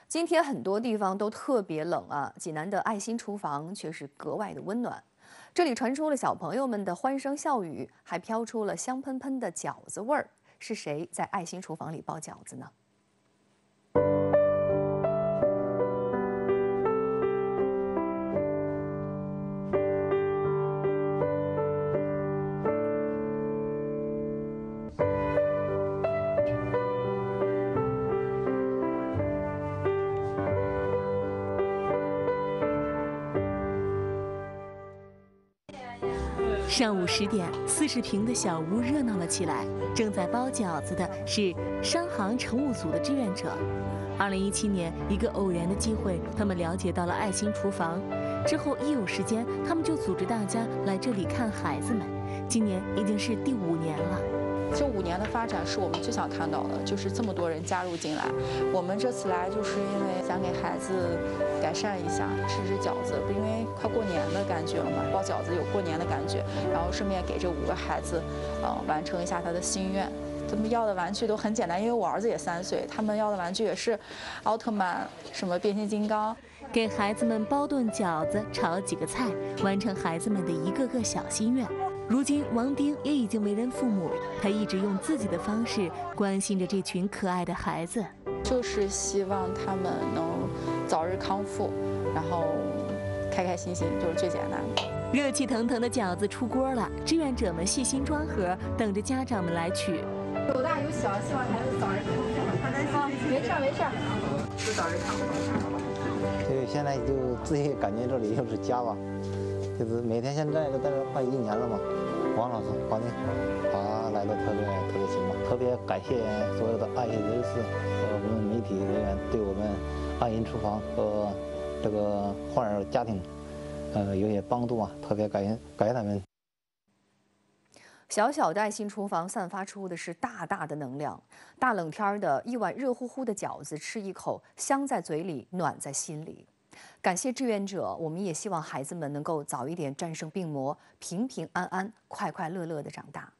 今天很多地方都特别冷啊，济南的爱心厨房却是格外的温暖。这里传出了小朋友们的欢声笑语，还飘出了香喷喷的饺子味儿。是谁在爱心厨房里包饺子呢？ 上午10点，40平的小屋热闹了起来。正在包饺子的是商行乘务组的志愿者。2017年，一个偶然的机会，他们了解到了爱心厨房。之后一有时间，他们就组织大家来这里看孩子们。今年已经是第5年了。 这5年的发展是我们最想看到的，就是这么多人加入进来。我们这次来就是因为想给孩子改善一下，吃饺子，因为快过年的感觉了嘛，包饺子有过年的感觉，然后顺便给这5个孩子，完成一下他的心愿。他们要的玩具都很简单，因为我儿子也3岁，他们要的玩具也是奥特曼、什么变形金刚。 给孩子们包顿饺子，炒几个菜，完成孩子们的一个个小心愿。如今，王丁也已经为人父母，他一直用自己的方式关心着这群可爱的孩子， 就是希望他们能早日康复，然后开开心心，就是最简单的。 热气腾腾的饺子出锅了，志愿者们细心装盒，等着家长们来取。 有大有小，希望孩子早日康复。没事没事， 就早日康复。 对，现在就自己感觉这里就是家吧。就是每天现在都在这快1年了嘛，王老师、王宁，他来的特别勤嘛，特别感谢所有的爱心人士和我们媒体人员对我们爱心厨房和这个患儿家庭，有些帮助啊，特别感谢他们。 小小的爱心厨房散发出的是大大的能量。大冷天的一碗热乎乎的饺子，吃一口，香在嘴里，暖在心里。感谢志愿者，我们也希望孩子们能够早一点战胜病魔，平平安安、快快乐乐地长大。